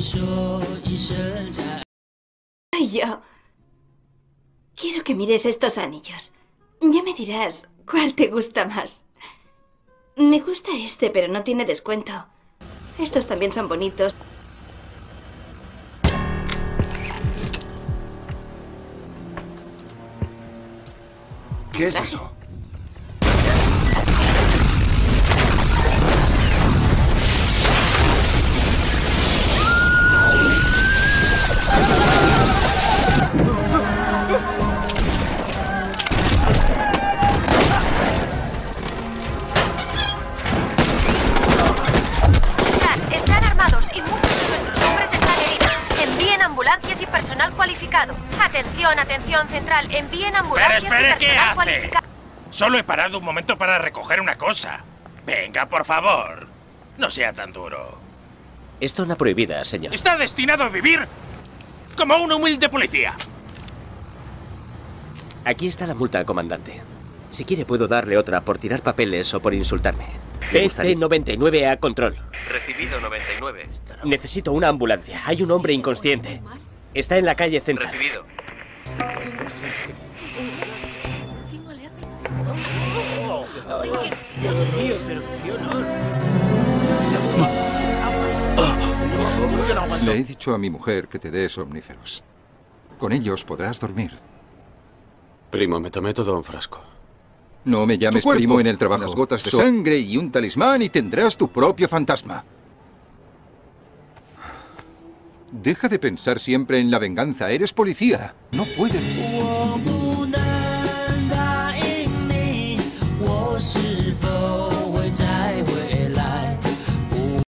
Y yo quiero que mires estos anillos. Ya me dirás cuál te gusta más. Me gusta este, pero no tiene descuento. Estos también son bonitos. ¿Qué es eso? Están armados y muchos de nuestros hombres están heridos. Envíen ambulancias y personal cualificado. Atención, atención central. Envíen ambulancias y personal cualificado. Solo he parado un momento para recoger una cosa. Venga, por favor. No sea tan duro. Es zona prohibida, señor. Está destinado a vivir como un humilde policía. Aquí está la multa, comandante. Si quiere puedo darle otra por tirar papeles o por insultarme. PC-99 a control. Recibido 99. Necesito una ambulancia. Hay un hombre inconsciente. Está en la calle central. Recibido. Dios mío, pero qué honor. Le he dicho a mi mujer que te dé somníferos. Con ellos podrás dormir. Primo, me tomé todo un frasco. No me llames primo en el trabajo. Unas gotas de sangre y un talismán y tendrás tu propio fantasma. Deja de pensar siempre en la venganza. Eres policía. No puedes. 我不能答应你，我是否会在